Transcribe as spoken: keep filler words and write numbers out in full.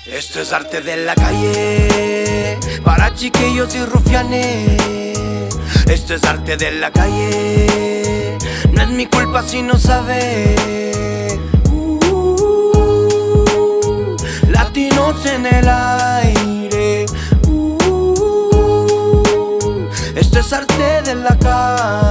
Esto es arte de la calle, para chiquillos y rufianes. Esto es arte de la calle, no es mi culpa si no sabes. uh, Latinos en el aire. uh, Esto es arte de la calle.